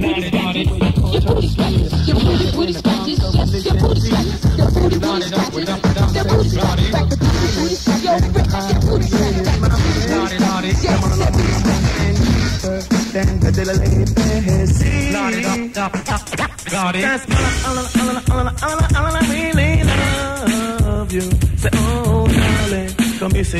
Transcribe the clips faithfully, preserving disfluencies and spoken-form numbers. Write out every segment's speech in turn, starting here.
booty scratches, your booty scratches, your booty booty scratches, yes, your booty scratches, your booty booty scratches, your booty scratches, back the booty, your booty scratches, back the booty, yes, your booty scratches. That's all I really love you. Say, oh, darling, come here, say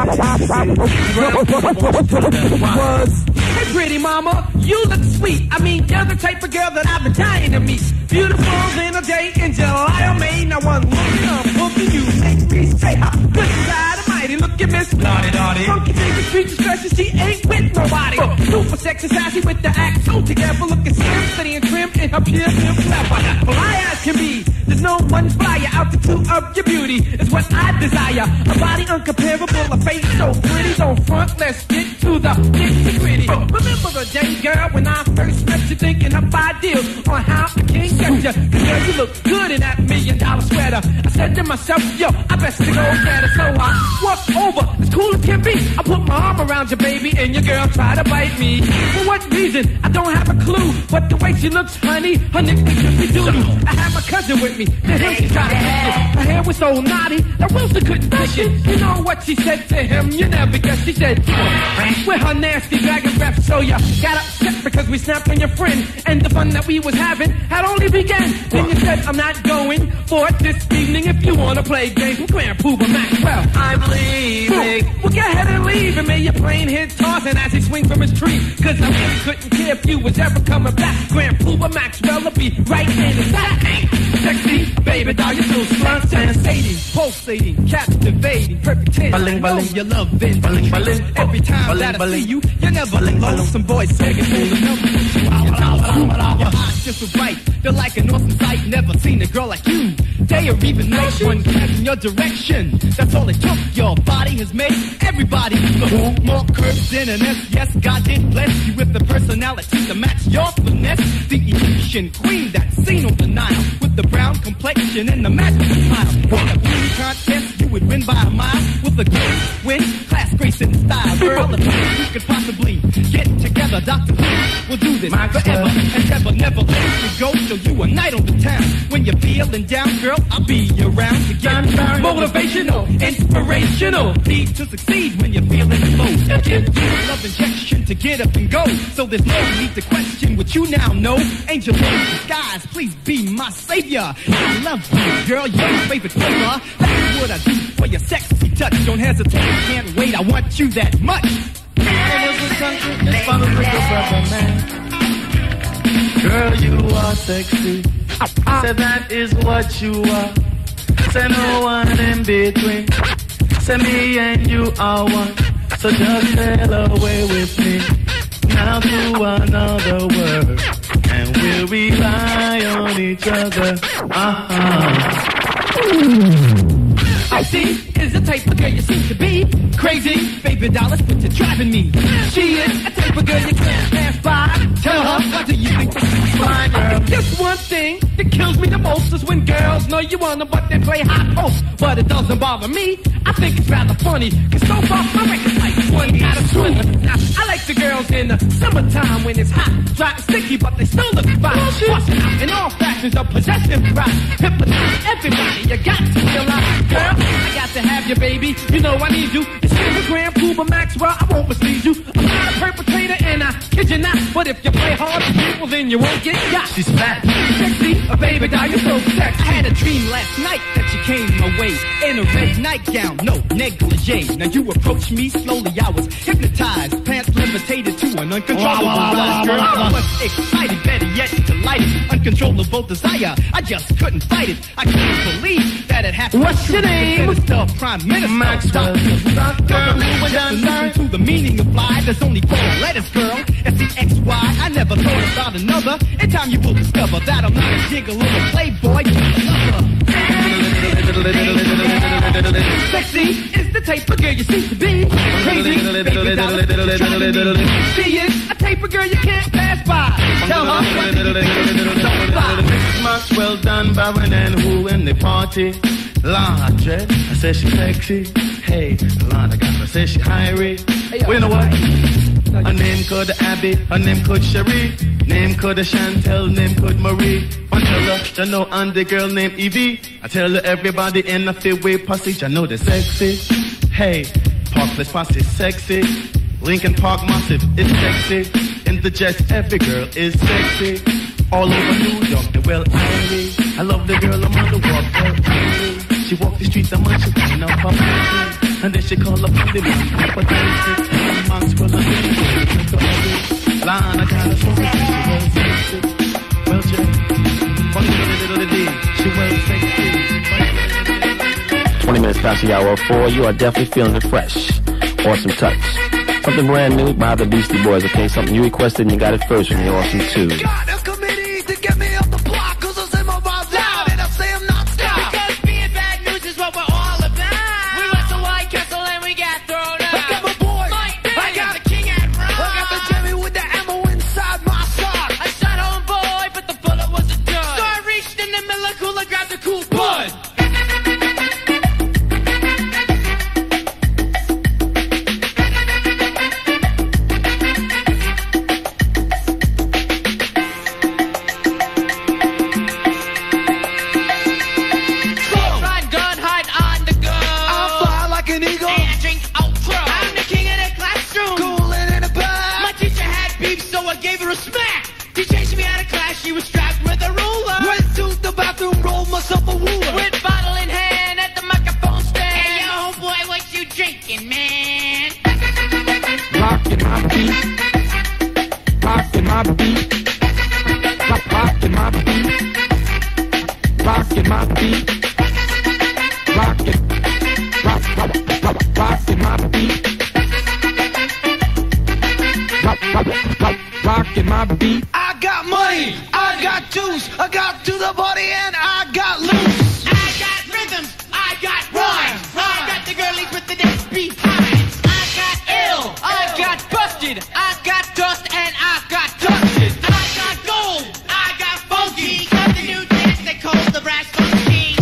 Hey, pretty mama, you look sweet. I mean, you're the type of girl that I've been dying to meet. Beautiful in a day in July or May. Now one looking up, looking you make me say, how good God Almighty, look at Miss Naughty Naughty. Funky fingers, features, stretches, she ain't with nobody. Uh, super sexy, sassy with the act so together, looking slim, steady and trim, and her pure, pure clever. Fly as can be, there's no one flyer. Altitude of your beauty is what I desire. A body uncomparable, a face so pretty. Don't front, let's get to the nitty gritty. Uh, remember the day, girl, when I first met you, thinking up ideas on how I can get you. Cause girl, you look good in that million dollar sweater. I said to myself, yo, I best to go get her. So I walked over, as cool as can be. I put my arm around your baby, and your girl tried to bite me. For what reason? I don't have a clue. But the way she looks, honey, her nickname should be Doodoo. I had my cousin with me, to him she tried to kiss it. Her hair was so naughty that Wilson couldn't touch it. You know what she said to him? You never guessed. She said, with her nasty dragon breath. So you got upset because we snapped on your friend, and the fun that we was having had only begun. Then you said, I'm not going for it this evening. If you wanna play games with Grand Pooba Maxwell, I'm leaving. Well, go ahead and leave, and may your plane hit tossing as he swings from his tree. Cause I really couldn't care if you was ever coming back. Grand Pooba Maxwell will be right in his back. Sexy, baby doll, you're so slut, sensating, pulsating, captivating, perfect ten. Balling, balling, your loving, balling, balling. Every time balling, that I balling. see you, you're never alone. Some boys begging for the number. Your eyes just so bright, feel like an awesome sight. Never seen a girl like you. Day or even night, one glance in your direction. That's all it took. Your body has made everybody look more curves than an S. Yes, God did bless you with the personality to match your finesse. The Egyptian queen that's seen on the Nile with the brown complexion and the magical smile. In a beauty contest, you would win by a mile with a good win, class, grace, and style. Girl, if we could possibly get together, Doctor Who will do this forever and ever, never let you go. So you a night on the town. When you're feeling down, girl, I'll be around to get motivational, inspirational. Need to succeed when you're feeling low. Give you a love injection to get up and go. So there's no need to question what you now know. Angel in disguise, please be my savior. I love you, girl, you're my favorite flavor. That's what I do for your sexy touch. Don't hesitate, can't wait, I want you that much. Girl, you are sexy. Say that is what you are. Say no one in between. Say me and you are one. So just sail away with me now to another world, and we'll rely on each other. Uh-huh. I see is the type of girl you seem to be. Crazy, baby doll, that's what you're driving me. She is a type of girl you can't pass by. Tell her, what do you think she's fine, girl? Just one thing that kills me the most is when girls know you want them, but they play hot post. But it doesn't bother me. I think it's rather funny, cause so far my record's like twenty out of twenty. Now, I like the girls in the summertime when it's hot, dry and sticky, but they still look fine. Busting out in all fashions of possessive pride. Hypnotize everybody, you got to realize, girl, I got to have you, baby. You know I need you. It's the Grand Pooba Maxwell, I won't mislead you. I'm not a perpetrator and I kid you not. But if you play hard to people, then you won't get got. She's fat, sexy, a baby doll, you're so sexy. I had a dream last night that you came my way in a red nightgown, no negligee. Now you approached me slowly, I was hypnotized, pants levitated to an uncontrollable rise. Girl, I was excited, better yet delighted, uncontrollable desire. I just couldn't fight it. I couldn't believe that it happened. What's your name? The Prime Minister Maxwell. Girl, listen to the meaning of life. There's only four letters, girl. S E X Y. I never thought about another. In time you will discover that I'm not a gigolo or a playboy, just a lover. Sexy is the type of girl you seem to be. Crazy, baby doll, she is a type of girl you can't pass by. Tell her what to do. Missus Maxwell done Baron and who in the party? Lord, Dread, I said she sexy. Hey, Lord, I got her, say she hairy. Hey, well, you know what? Her name could Abby, her name could Cherie. Name could a Chantel, name could Marie. Vanilla, you know, and the girl named Evie. I tell her everybody in the freeway posse, you know they're sexy. Hey, Parkless posse sexy. Lincoln Park Massive is sexy. In the Jets, every girl is sexy. All over New York, they're well angry. I love the girl, I'm on the walk, well angry. She walk the streets, I'm on, she clean up her fancy. And then she call up on the man, up a dancing. And the man scroll on the line, I got a song, she well sexy. Well, Jay, funny little little D, she well sexy. twenty minutes past the hour four, you are definitely feeling it fresh. Awesome touch. Something brand new by the Beastie Boys, okay? Something you requested and you got it first from the Awesome two. Got a committee to get me off the block, cause I say my vibe's loud and I say I'm not stopped. Because being bad news is what we're all about. We went to White Castle and we got thrown out. I got my boy, Mike Big, I got the king at Ron. I got the Jimmy with the ammo inside my sock. I shot homeboy, but the bullet was a dud. So I reached in the Miller cooler, grabbed a cool bud. She was strapped with a ruler. Went to the bathroom, rolled myself a ruler. With bottle in hand at the microphone stand. Hey, yo, homeboy, what you drinking, man? Rockin' my beat. Rockin' my beat. Rockin' my beat. Rockin' my beat. Rockin'. Rock, rock, rock, rockin' my beat. Rock, rock, rock, rockin' my beat. I got money, I got juice, I got to the body and I got loose. I got rhythms, I got rhymes. I got the girlies with the dance behind. I got ill, I got busted. I got dust and I got dusted. I got gold, I got funky. Got the new dance they call the brass funky.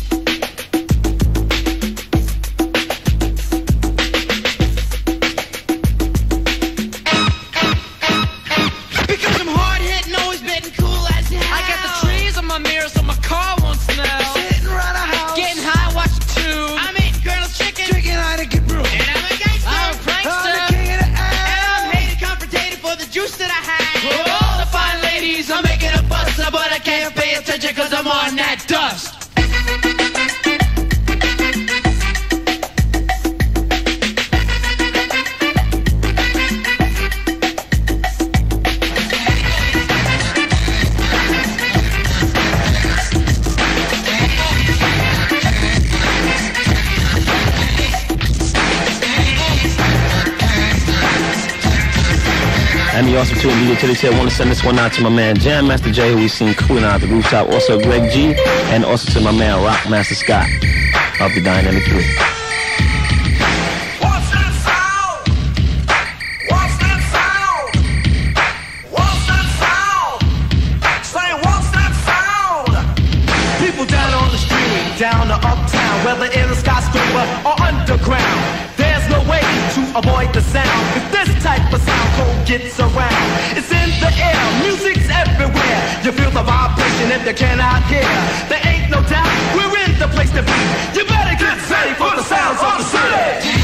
Because I'm hard hitting, always been cool as hell. I got the trees on my mirror so my car won't smell. Sitting around a house, Getting high, watching tube. I'm eating girls' chicken. drinking out of get brew. And I'm a gangster. I'm a prankster. I'm the king of the And air. I'm hated, confrontated for the juice that I had. For all the fine ladies, I'm making a buster, but I can't pay attention cause I'm on that dust. And the Awesome two and D J Tilly said, want to send this one out to my man Jam Master Jay, who we seen cooling out at the rooftop. Also Greg G, and also to my man Rock Master Scott of the Dynamic Three. What's that sound? What's that sound? What's that sound? Say, what's that sound? People down on the street, down to uptown, whether in a skyscraper or underground. There's no way to avoid the sound, if this type of sound code gets around. It's in the air, music's everywhere. You feel the vibration if you cannot hear. There ain't no doubt, we're in the place to be. You better get ready for the sounds of the city.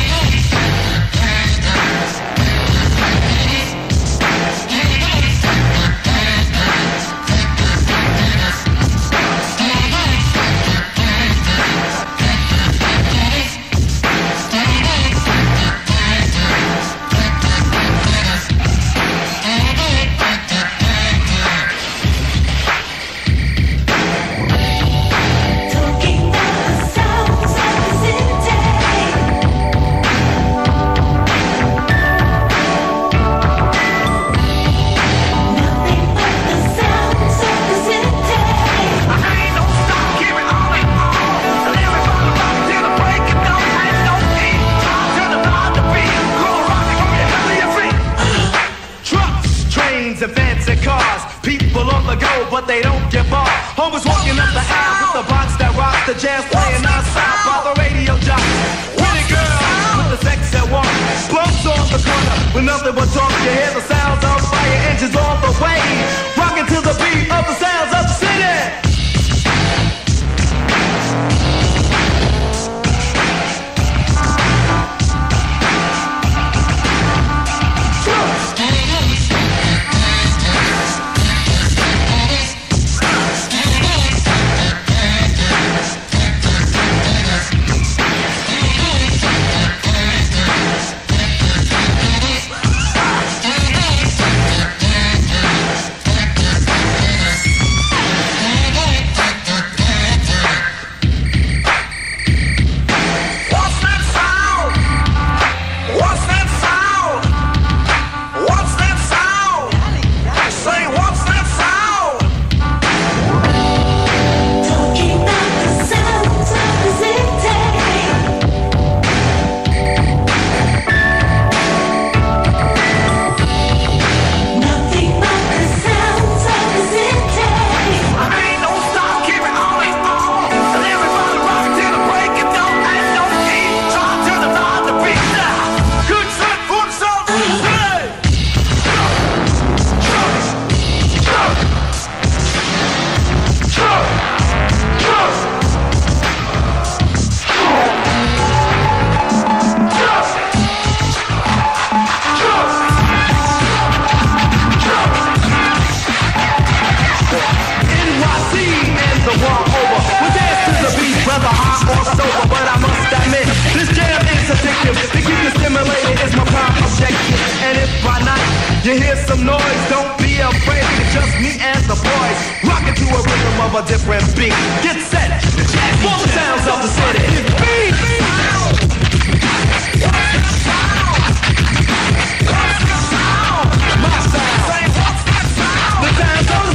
And fancy cars, people on the go, but they don't give up. Homies walking up the aisle with the box that rocks, the jazz playing non-stop while the radio jockey. Pretty girl with the sex that walks, bumps on the corner with nothing but talk. You hear the sounds of fire engines all the way, rocking to the beat of the sounds of the city. You hear some noise, don't be afraid. It's just me and the boys, rocking to a rhythm of a different beat. Get set, for the sounds of the city. Beat! My sound, the sounds of the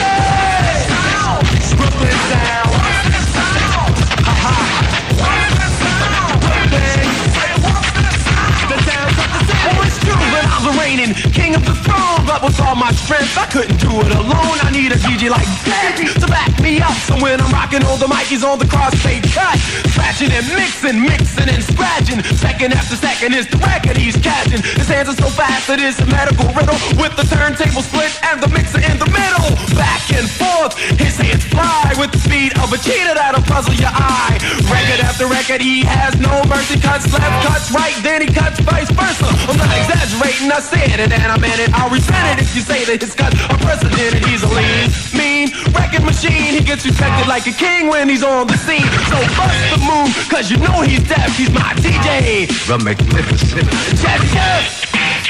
city. Brooklyn sound. Ha-ha. Brooklyn. The sounds of the city. Oh, it's true, but I was reigning king of the throne, but with all my strength I couldn't do it alone. I need a D J like Daddy to back me up. So when I'm rocking all the mic, he's on the crossfade cut, scratching and mixing, mixing and scratching. Second after second is the record he's catching. His hands are so fast that it's a medical riddle, with the turntable split and the mixer in the middle. Back and forth, his hands fly with the speed of a cheetah that'll puzzle your eye. Record after record, he has no mercy. Cuts left, cuts right, then he cuts vice versa. I'm not exaggerating, I said it and I meant it. I'll resent it if you say that his cuts are precedented. He's a lean, mean record machine. He gets respected like a king when he's on the scene. So bust the move, cause you know he's deaf. He's my D J, the magnificent Jazzy Jeff.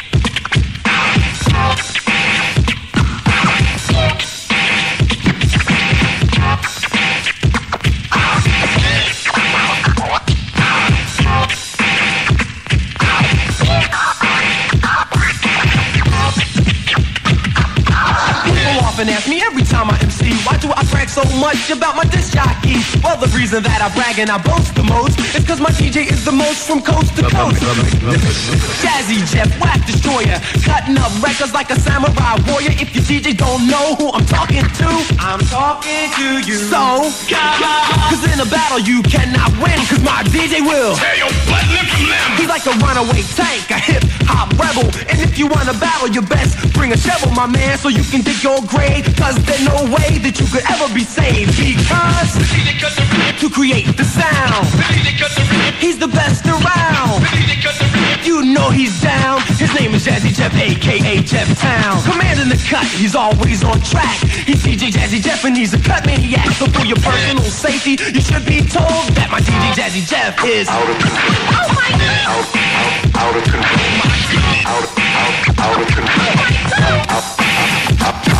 Often ask me every time I M C, why do I brag so much about my disc jockey? Well, the reason that I brag and I boast the most is cause my D J is the most from coast to coast. Jazzy Jeff, Whack Destroyer, cutting up records like a samurai warrior. If your D J don't know who I'm talking to, I'm talking to you. So, cause in a battle you cannot win, cause my D J will tear your butt limb from limb. He's like a runaway tank, a hip hop rebel. And if you wanna battle, you best bring a shovel, my man, so you can dig your grave. Cause there's no way that you could ever be saved. Because to create the sound, he's the best around. You know he's down. His name is Jazzy Jeff, aka Jeff Town. Commanding the cut, he's always on track. He's D J Jazzy Jeff and he's a cut maniac. So for your personal safety, you should be told that my D J Jazzy Jeff is out of control. Oh my God! Out, out, out of control. Out, out, out of control. Out, out, out, out.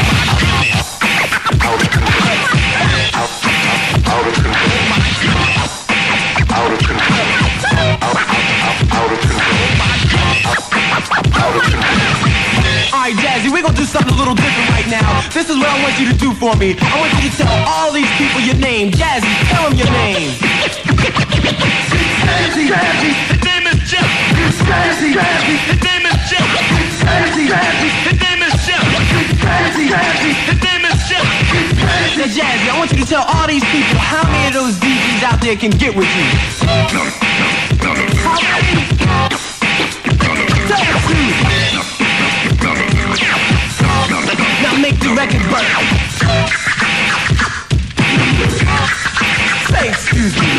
Out of control. Out, out of control. Out of control. Out, out of control. Out of control. Alright, Jazzy, we're gonna do something a little different right now. This is what I want you to do for me. I want you to tell all these people your name. Jazzy, tell them your name. Jazzy, Jazzy, his name is Jeff. Jazzy, Jazzy, his name is Jeff. Jazzy, Jazzy, his name is Jeff. Jazzy, Jazzy, his name is Jeff. Now, Jazzy, I want you to tell all these people how many of those D Js out there can get with you. How many? to make the record burn. Say excuse me.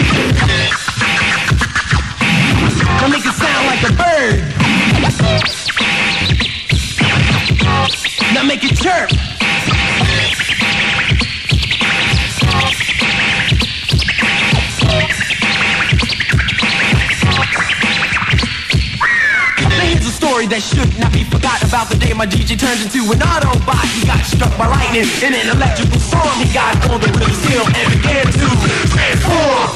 Now make it sound like a bird. Now make it chirp. That should not be forgotten about the day my D J turned into an Autobot. He got struck by lightning in an electrical storm. He got on the wheel still and began to transform.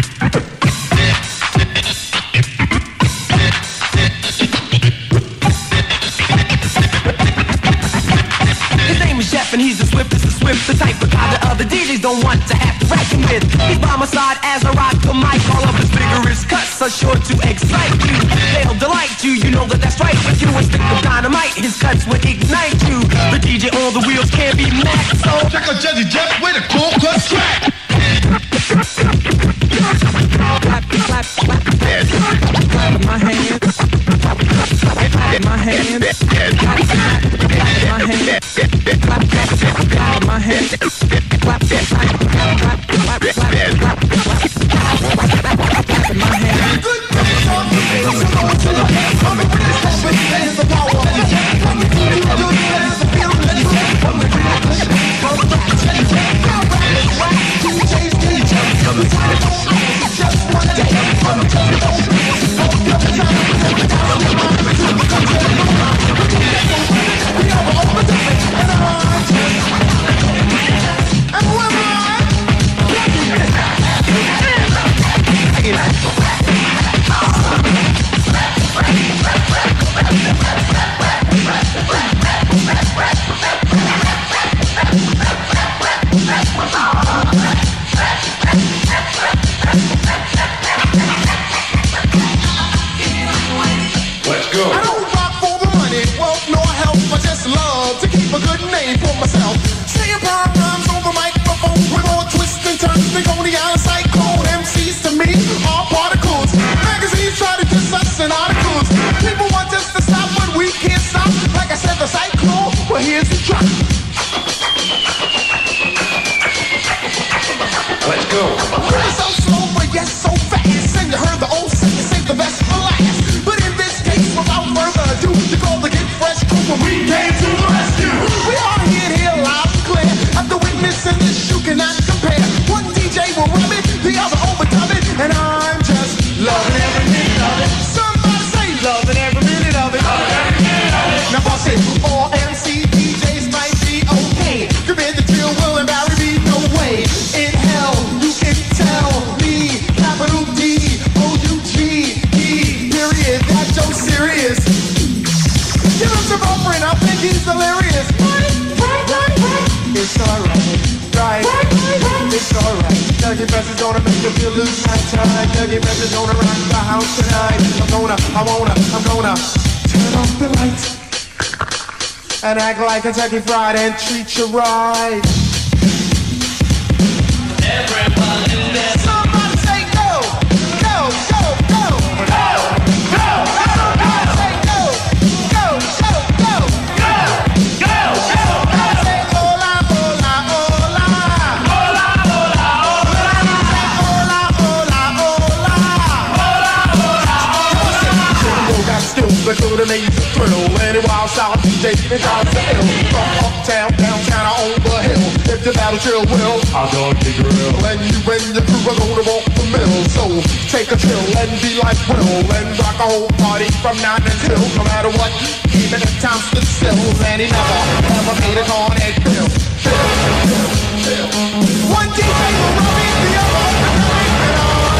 His name is Jeff and he's the swiftest of swift, the type of guy that other D Js don't want to have to reckon with. He's by my side as I rock the mic. All of his vigorous cuts are sure to excite you. They'll delight you, you know that that's right. If you a stick of dynamite, his cuts would ignite you. The D J on the wheels can't be mad, so check out Jazzy Jeff with a cool cut track. Clap, clap, clap, clap, clap my hands. Clap my hands. Clap, clap, clap my hands. Clap, clap, clap my hands. Clap, clap, clap, clap, clap, clap, clap, clap my hands. And act like Kentucky Fried and treat you right. Everyone in there. Somebody say go, go, go, go, go, go, go. Somebody say go, go, go, go, go, go, go. Somebody say hola, hola, hola, hola, hola, hola. Say hola, hola, hola, hola, hola. Jingle got skills that could have made you thrill. Any wild South D J even tries to ill. From uptown, downtown, or on the hill. If the battle chill will, I'll go dig real. And you and your crew are gonna walk the mill. So take a chill and be like Will. And rock a whole party from nine until. No matter what, even if time stood still. And he never, ever made a corn egg bill. One D J will rub it, the other will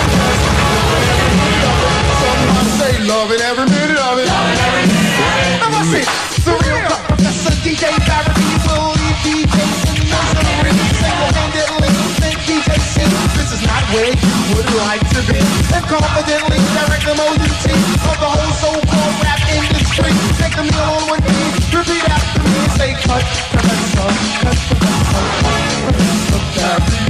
Somebody say love it every minute of it. Now I say, the real Professor D J Barrett, he will leave D Js in misery. Single-handedly think D J C. This is not where you would like to be. And confidently direct the O U T of the whole so-called rap industry. Take the meal on one knee, repeat after me, say cut, Professor, cut, Professor, Professor Barrett.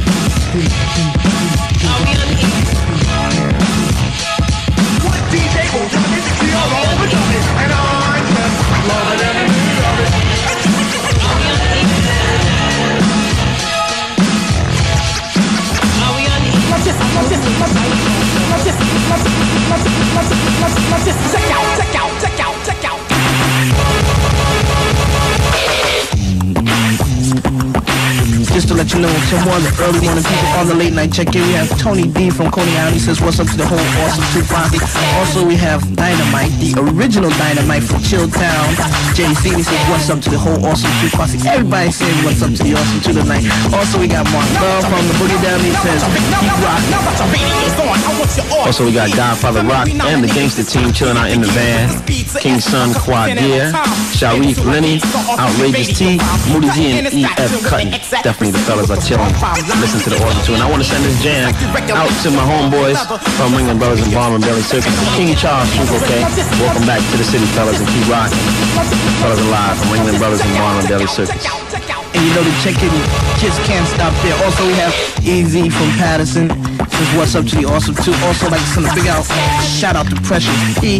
One D J will do it, the other will do it, and I just love it every minute of it. to let you know, some more of the early morning people on the late night check in. We have Tony D from Coney Island. He says, what's up to the whole Awesome two Posse. Also, we have Dynamite, the original Dynamite from Chilltown. J C, he says, what's up to the whole Awesome two Posse. Everybody saying what's up to the Awesome two tonight. Also, we got Mark Love from the Boogie Down. He says, keep rocking. Also, we got Godfather Rock and the Gangster Team chilling out in the van. King Son, Quad Gear, Sharif, Lenny, Outrageous T, Moody G, and E F Cutting. Definitely the fellas are chilling. Listen to the Awesome two. And I want to send this jam out to my homeboys from Ringling Brothers and Bomb and Belly Circus. King Charles, okay? Welcome back to the city, fellas, and keep rocking. Fellas alive from Ringling Brothers and Bomb and Belly Circus. And you know the check-in kids can't stop there. Also, we have Easy from Patterson. Says what's up to the Awesome two. Also, like to send a big out shout out to Precious P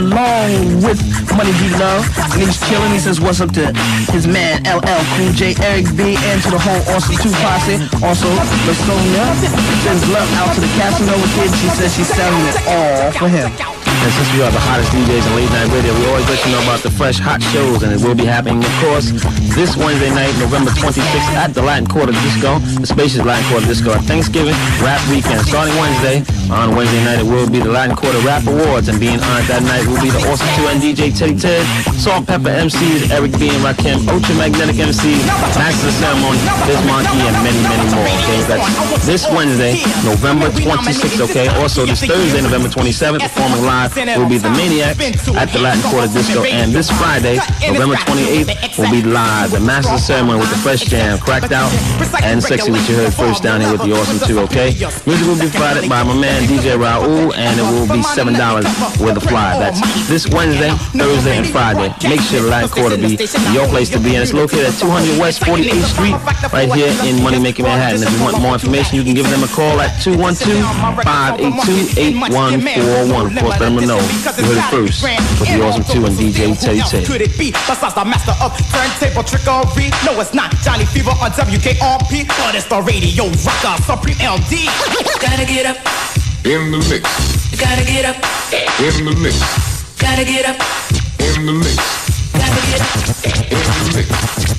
along with Money B Love. And he's chilling. He says what's up to his man L L Cool J, Eric B, and to the whole Awesome two Posse. Also, LaSonia sends love out to the Casanova kid. She says she's selling it all for him. And since we are the hottest D Js in late night radio, we always let you know about the fresh hot shows, and it will be happening, of course, this Wednesday night, November twenty-sixth, at the Latin Quarter Disco, the spacious Latin Quarter Disco at Thanksgiving Rap Weekend. Starting Wednesday, on Wednesday night, it will be the Latin Quarter Rap Awards, and being honored that night will be the Awesome two and D J Teddy Ted, Salt Pepper M Cs, Eric B and Rakim, Ultra Magnetic M Cs, Master of the Ceremony, Biz Monkey, and many, many more. Okay, that's this Wednesday, November twenty-sixth. Okay, also this Thursday, November twenty-seventh, performing live will be the Maniacs at the Latin Quarter Disco, and this Friday, November twenty-eighth, will be live the Master of the Ceremony with the Fresh Jam, Cracked Out, and Sexy, which you heard first down here with the Awesome two. Okay, music will be provided by my man D J Raul, and it will be seven dollars with a fly. That's this Wednesday, Thursday, and Friday. Make sure the Latin Quarter be your place to be, and it's located at two hundred West forty-eighth Street, right here in Money Making Manhattan. If you want more information, you can give them a call at two one two, five eight two, eight one four one. Of course, let them know you heard it first with the Awesome two and D J Teddy Ted. Could it be besides the master of turntable trickery? No, it's not Johnny Fever on W K R P, but it's the radio rocker Supreme L D. Gotta get up in the mix. Gotta get up in the mix. Gotta get up in the mix. Gotta get up in the mix.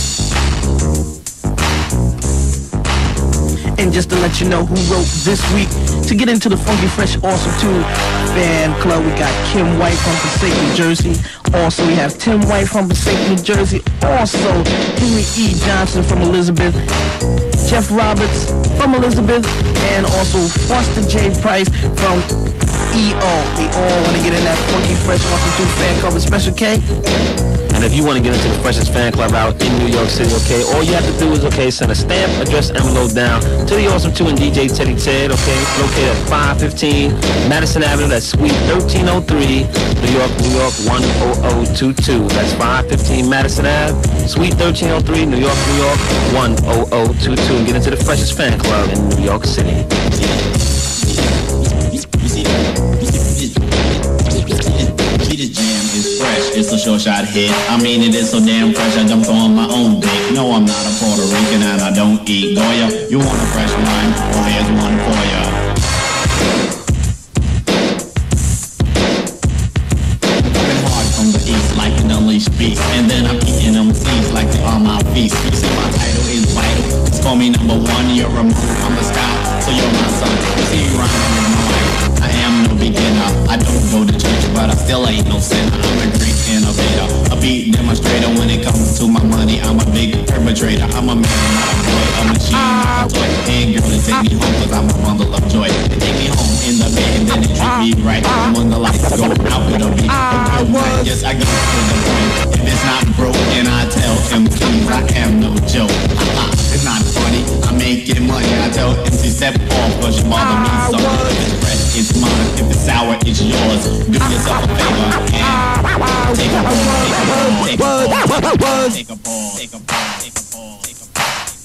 And just to let you know who wrote this week, to get into the Funky Fresh Awesome two fan club, we got Kim White from Passaic, New Jersey. Also, we have Tim White from Passaic, New Jersey. Also, Henry E. Johnson from Elizabeth. Jeff Roberts from Elizabeth. And also Foster J. Price from E O. They all want to get in that Funky Fresh Awesome two fan club with Special K. And if you want to get into the freshest fan club out in New York City, okay, all you have to do is, okay, send a stamp, address, envelope down to the Awesome two and D J Teddy Ted, okay, it's located at five fifteen Madison Avenue, that's Suite thirteen oh three, New York, New York, one oh oh two two. That's five fifteen Madison Avenue, Suite thirteen oh three, New York, New York, one oh oh two two, and get into the freshest fan club in New York City. It's a short shot hit. I mean, it is so damn fresh. I jumped on my own dick. No, I'm not a Puerto Rican and I don't eat Goya. You want a fresh wine? Well, here's one for ya. Coming hard from the east like an unleashed beast, and then I'm eating them seeds like they are my feast. You see, my title is vital. It's call me number one. You're a moon from the sky, so you're my son. You see, you rhyming in my life. I am no beginner. I don't go to church, but I still ain't no sinner. I'm a great innovator, a beat demonstrator. When it comes to my money, I'm a big perpetrator. I'm a man, not a boy, a machine, not a toy. And girl, take me home, cause I'm a bundle of joy. They take me home in the bed, and then it treat me right. And when the lights go out, it'll be a good night. Yes, I get to the point. If it's not broken, I tell M Cs I am no joke. It's not funny, I'm making money. I tell M C step off, cause you bother me so. If it's fresh, it's mine. If it's sour, it's yours. Do yourself a favor and take a ball, take a ball, take a ball, take a ball, take a ball, take a ball, take a ball, take a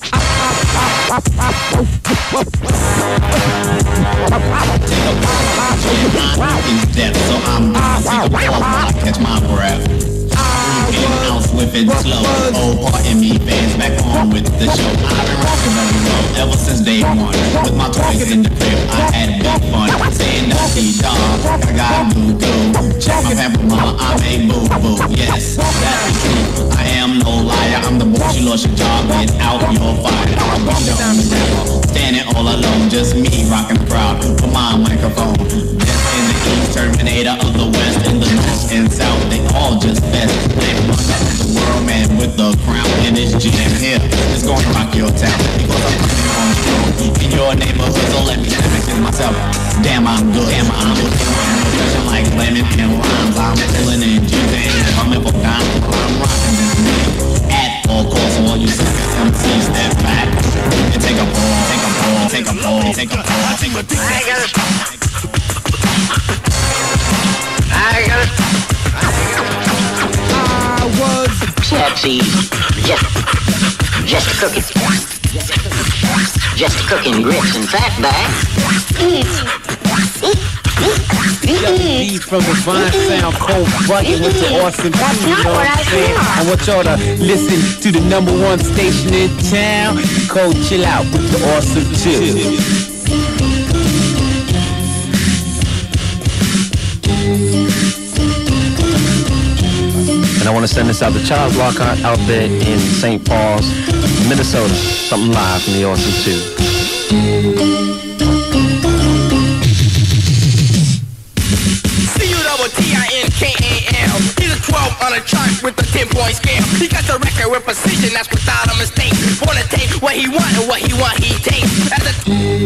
ball. Is death, so I'm gonna take a ball while I catch my breath. In ounce with it slow. Oh, pardon me, fans, back on with the show. I've been rocking very low ever since day one. With my toys in the crib, I had big fun. Saying nothing, dog, I got boo boo. Check my pamper, mama, I'm a boo boo. Yes, that's the truth. I am no liar, I'm the bullshit you lost your job, get out, you're fired. I'm down the table, standing all alone, just me rocking the crowd with my microphone. Just in the east, Terminator of the west, in the north and south, they all just best. They run up the world, man, with the crown in this jam here. It's gonna rock your town because I'm coming on through in your neighborhood. So let me ask myself, damn, I'm good, damn, I'm good. Profession like lemon and rhymes, I'm chillin' and juicing and coming for time. I'm rocking this music at all costs. So all you suckers M Cs, step back and take a ball, take a ball, take a ball, take a ball, take a ball. I got it. I got it. I was Pepsi, just, just cooking, just cooking grits and fat bags. Beat from the Vine Sound, cold bucket with the awesome That's you know what I'm saying? I want y'all to listen to the number one station in town. Cold Chill Out with the awesome chill. And I want to send this out to Charles Lockhart out there in Saint Paul's, Minnesota. Something live from the awesome chill. T I N K A L. He's a twelve on a chart with a ten-point scale. He got the record with precision, that's without a mistake. Wanna take what he want and what he want he takes. As a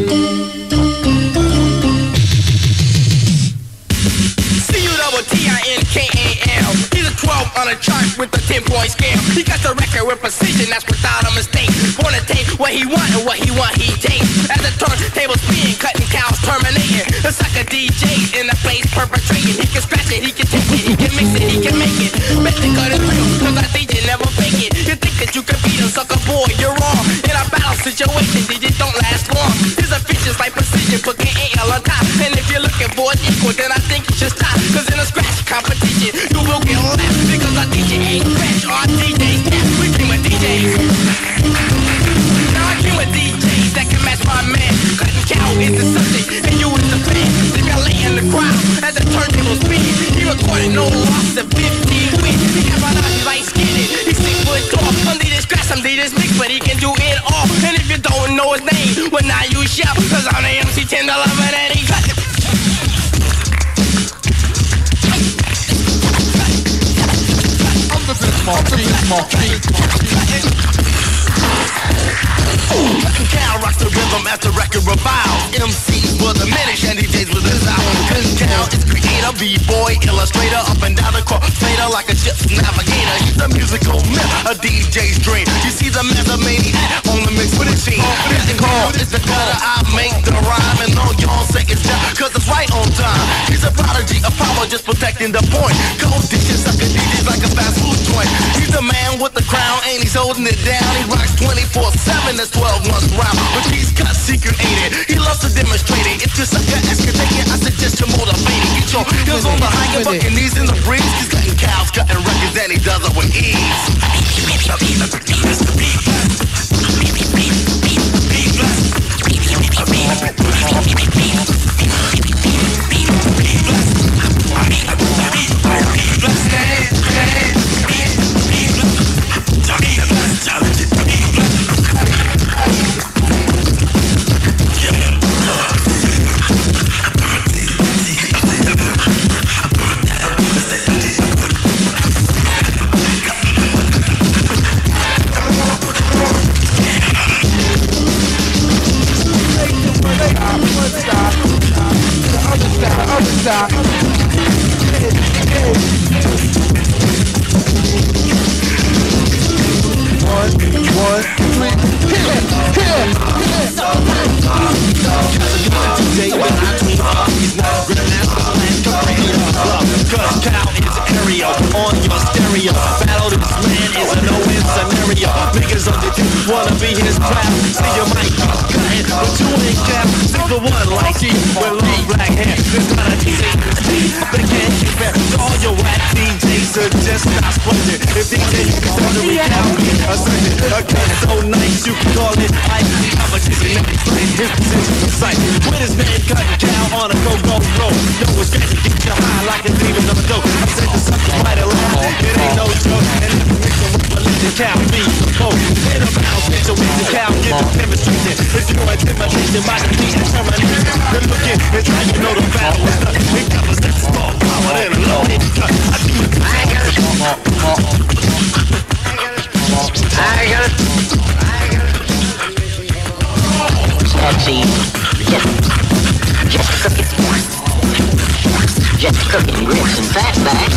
C U double T I N K A L. He's a twelve on a chart with a ten-point scale. He got the record with precision, that's without a mistake. Wanna take what he want and what he want he takes. As the turntable spin, cutting cows, terminating. The sucker D J in the place perpetrating. He can scratch it, he can take it, he can mix it, he can make it. Bet the cut is real, cause I think you never fake it. You think that you can beat a sucker boy, you're wrong. In a battle situation, digits don't last long. His efficiency like precision, put K A L on top. And if you're looking for an equal, then I think you should stop. Cause in a scratch competition, you will get left. Because our D J ain't scratch, our D J's snap. We dream of D Js. Now I dream of D Js that can match my man. Cutting cow is the subject, and you is the fan. Stimulating the crowd as the turntable spin. He recorded no loss of fifteen wins. He got my eyes light skinned. He's six foot tall. Some D Js scratch, some D Js mix, but he can do it all. And if you don't know his name, well now you shout. Cause I'm the M C ten eleven and he cut it. I'm the big small feet, small feet. Cutting cow rocks the rhythm as the record reviles. M Cs were the diminished and D Js with his out. Cutting cow is creator, b-boy, illustrator, up and down the court, fader like a ship's navigator. He's a musical myth, a D J's dream. You see the maniac on the mix with his team. This call is the gutter, I make the rhyme, and all y'all say it's down, cause it's right on time. He's a prodigy, a power just protecting the point. Gold dishes, sucker D Js like a fast food joint. He's the man with the crown, and he's holding it down. He rocks twenty-four seven, that's twelve months round. But he's got secret ain't it. He loves to demonstrate it. If you sucker ask you take it, I suggest you motivate it. Get your heels on the high, your bucking knees in the breeze. He's cutting cows, cutting records, and he does it with ease. Wanna be his pal, see you might be cutting, but you ain't cap. Six for one like she with long black hair. There's not a D J that can't compare to all your whack D Js. So just stop splurging. If D J you can start to recount a surgeon, a cut so nice you can call it ice. Competition never explain his position precise. With his name cutting cow on a go-go road. No one's got to get you high like a demon on a dope. I said to something right along, it ain't no joke. And if you mix them with religion, cow beans. Oh, in a mouse situation, cow get the demonstration. If you know intimidation by the beat and termination, then look in, it's how you know the battle is done. We got us that small power and a loaded gun. I do it. I got it. I got it. Sexy. Just, just cooking. Just cooking grits and fatbacks.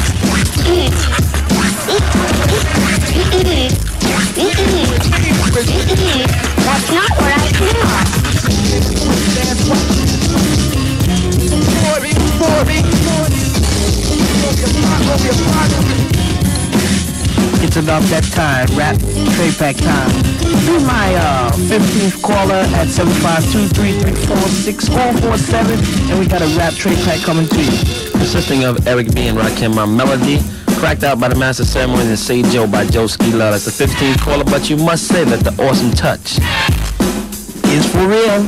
That's not what I thought. It's about that time, rap Tray Pack time. Do my uh, fifteenth caller at seven five two, three three four, six four four seven, and we got a rap Tray Pack coming to you. Consisting of Eric B. and Rakim, my melody, cracked out by the Master Ceremonies, and Say Joe by Joe Ski Love. That's the fifteenth caller, but you must say that the awesome touch is for real.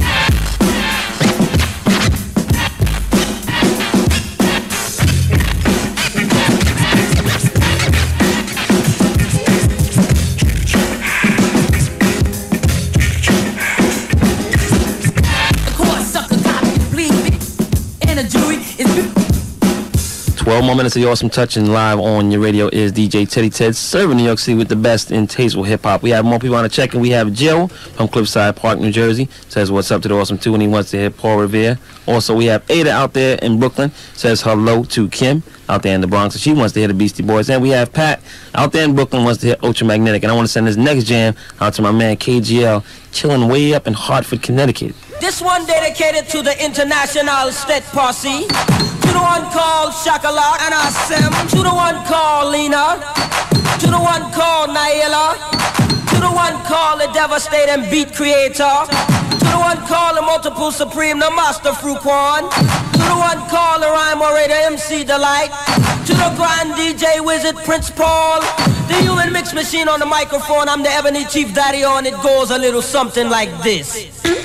twelve more minutes of your awesome touch, and live on your radio is D J Teddy Ted, serving New York City with the best in tasteful hip-hop. We have more people on the check, and we have Joe from Cliffside Park, New Jersey, says what's up to the awesome two, and he wants to hear Paul Revere. Also, we have Ada out there in Brooklyn, says hello to Kim out there in the Bronx, and she wants to hear the Beastie Boys. And we have Pat out there in Brooklyn, wants to hear Ultramagnetic, and I want to send this next jam out to my man K G L, chilling way up in Hartford, Connecticut. This one dedicated to the International State Posse, to the one called Shakalak and Assem, to the one called Lena, to the one called Naila, to the one called the Devastating Beat Creator, to the one called the Multiple Supreme, the Master Fruquan, to the one called the Rhyme Orator M C Delight, to the Grand D J Wizard Prince Paul, the Human Mix Machine on the microphone. I'm the Ebony Chief Daddy-O, and it goes a little something like this.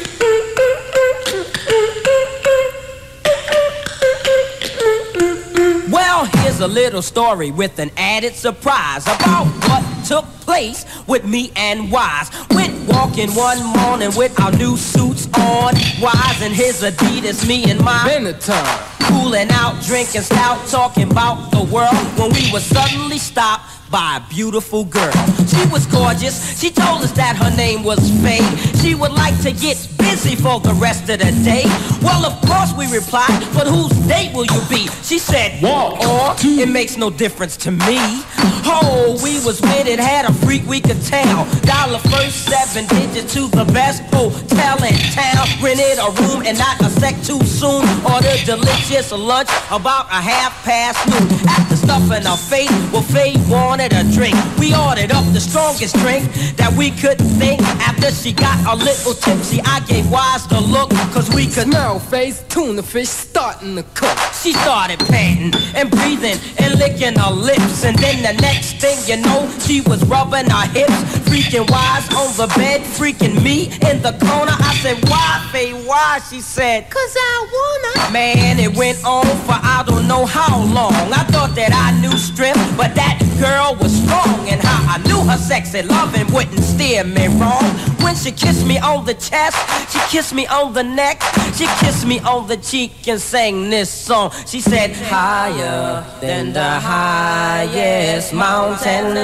Well, here's a little story with an added surprise about what took place with me and Wise. Went walking one morning with our new suits on, Wise and his Adidas, me and my Benetton. Cooling out, drinking stout, talking about the world, when we were suddenly stopped by a beautiful girl. She was gorgeous. She told us that her name was Faye. She would like to get busy for the rest of the day. Well, of course we replied, but whose date will you be? She said, walk, or it makes no difference to me. Oh, we was with it, had a freak we could tell. Dollar first, seven digits to the best hotel in town. Rented a room and not a sec too soon. Ordered delicious lunch about a half past noon. After stuffing our face, well, Faye wanted a drink. We ordered up the strongest drink that we could think. After she got a little tipsy, I gave Wise the look, cause we could smell face, tuna fish starting to cook. She started panting and breathing and licking her lips, and then the next thing you know, she was rubbing her hips, freaking Wise on the bed, freaking me in the corner. I said, why, Faye, why? She said, cause I wanna. Man, it went on for I don't know how long. I thought that I knew strength, but that girl was strong, and how I knew her sexy loving wouldn't steer me wrong. When she kissed me on the chest, she kissed me on the neck, she kissed me on the cheek and sang this song. She said, higher than the highest mountain,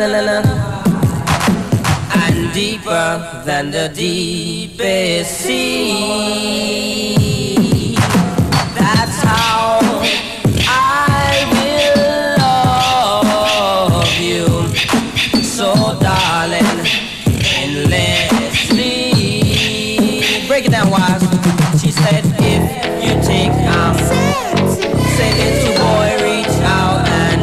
and deeper than the deepest sea. That's how I will love you. So darling, endlessly. Break it down, Wise. She said, if you take um, say little boy, reach out and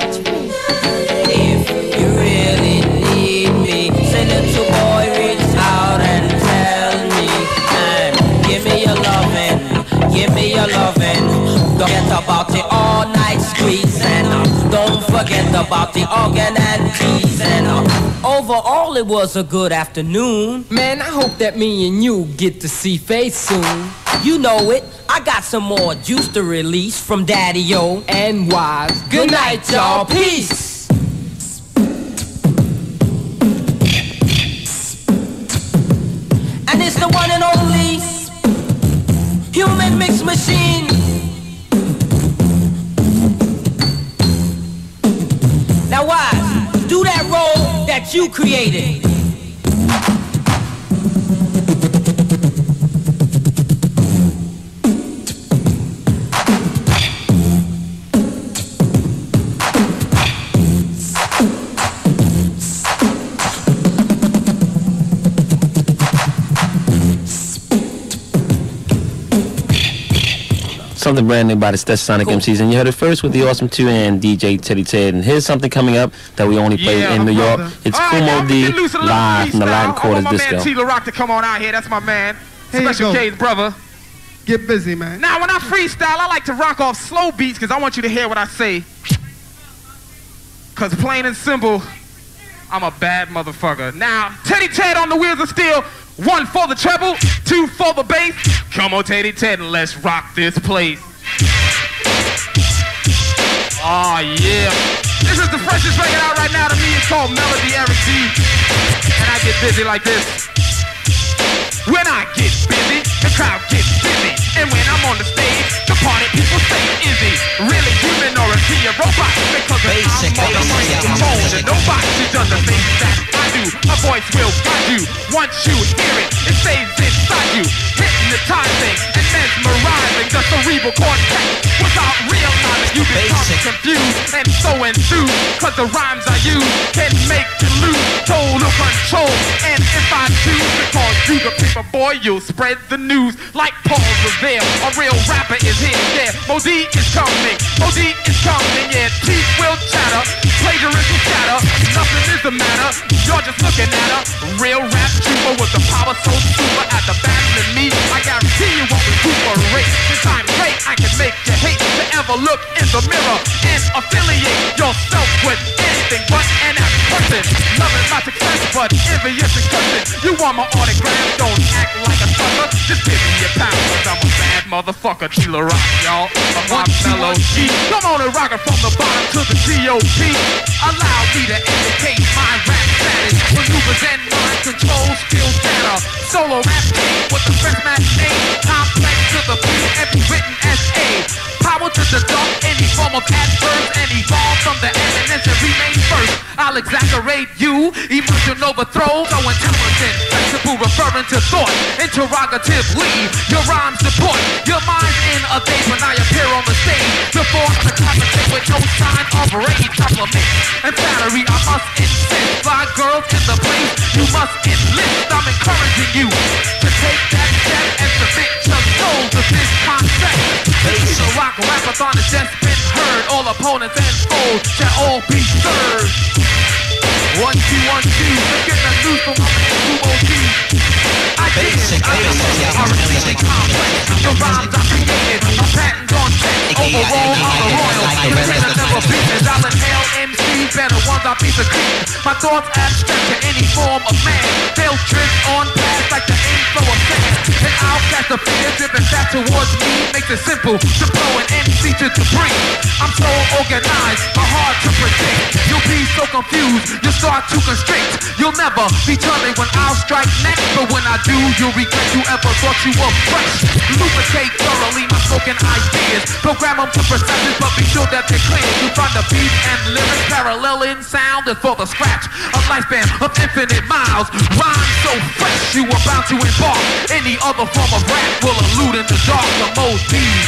if you really need me, say little boy, reach out and tell me, and give me your loving, give me your loving. Don't forget about the all-night squeeze, and uh, don't forget about the organ and keys, and uh, overall it was a good afternoon. Man, I hope that me and you get to see Faith soon. You know it, I got some more juice to release from Daddy-O and Wise. Good night, y'all, peace. and it's the one and only Human Mix Machine. Now Wise, do that role that you created. Something brand new by the Stetsasonic cool. M Cs, and you heard it first with the Awesome two and D J Teddy Ted. And here's something coming up that we only play yeah, in New York. brother. It's All Kumo right, D live live from the Latin Quarters I want my Disco. man T La Rock to come on out here. That's my man. Here Special K's brother. Get busy, man. Now, when I freestyle, I like to rock off slow beats because I want you to hear what I say. Because plain and simple, I'm a bad motherfucker. Now, Teddy Ted on the wheels of steel. One for the treble, two for the bass. Come on, Teddy Ted, and let's rock this place. Oh, yeah. This is the freshest record out right now to me. It's called Melody Eric G. And I get busy like this. When I get busy, the crowd gets busy. And when I'm on the stage, the party people say, is he really human or is he a robot? Because basic, I'm on the microphone and nobody does the things that I do. A voice will guide you. Once you hear it, it stays inside you. Hypnotizing and mesmerizing the cerebral cortex. Without realizing you become confused and so enthused. Cause the rhymes I use can make you lose total control. And if I choose to call you the paper boy, you'll spread the news like Paul Revere. A real rapper is here, yeah. Modi is coming, Modi is coming, yeah. Teeth will chatter, plagiarism shatter. Nothing is the matter, you're just looking at a real rap trooper with the power so super at the back than me. I guarantee you won't recuperate. This time great, I can make you hate to ever look in the mirror and affiliate yourself with anything but an average person. Loving my success, but envious and cursing. You want my autograph, don't act like a sucker. Just give me your power, cause I'm a bad motherfucker. T La Rock, y'all. I'm my fellow G. Come on and rock it from the bottom to the G O P. Allow me to indicate my rap status. Maneuvers and mind control skills data. Solo rap game with the first match name. Complex to the beat, every written S A. Power to the dark, any form of adverbs, and evolve from the eminence and remain first. I'll exaggerate you, emotion overthrow, no intelligent, principle referring to thought, interrogatively, your rhymes support, your mind's in a daze when I appear on the stage, before the conversation with no sign of rage, compliment, and flattery I must insist, fly girls in the place, you must enlist, I'm encouraging you to take that step and submit your soul to this concept. The rock rapathon has just been heard. All opponents and foes shall all be served. One, two, one, two. Let's get the news from my man Kumo D. I did it. I did it. I really complex. The rhymes I created. A patent on check. Overall, I'm the royal. The reason I never beat is I'll inhale M Cs. Better ones I piece of cream. My thoughts abstract to any form of man. They'll drift on past like the inflow of sand. And I'll catch the fear driven back towards me. Makes it simple to blow an M C to debris. I'm so organized, but hard to predict. You'll be so confused, you'll start to constrict. You'll never be turning when I'll strike next. But when I do, you'll regret you ever thought you were fresh. Lubricate thoroughly my spoken ideas. Program them to percentages, but be sure that they're clear. You find the beat and lyrics parallel in sound and for the scratch. A lifespan of infinite miles. Rhyme so fresh, you are bound to embark. Any other form of rap will elude in the dark. The most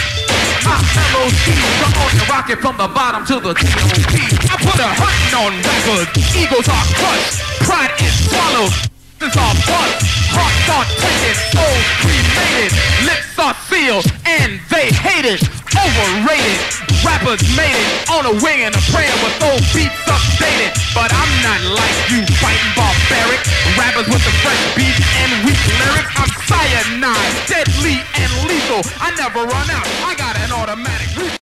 my fellow Steve, come on and rock it from the bottom to the T O P. I put a hunting on record. Egos are crushed, pride is swallowed. This are bust, hearts are taken, souls cremated, lips are sealed, and they hate it. Overrated, rappers made it on a wing and a prayer with old beats updated. But I'm not like you fighting barbaric rappers with the fresh beats and weak lyrics. I'm cyanide, deadly and lethal. I never run out. I got an automatic.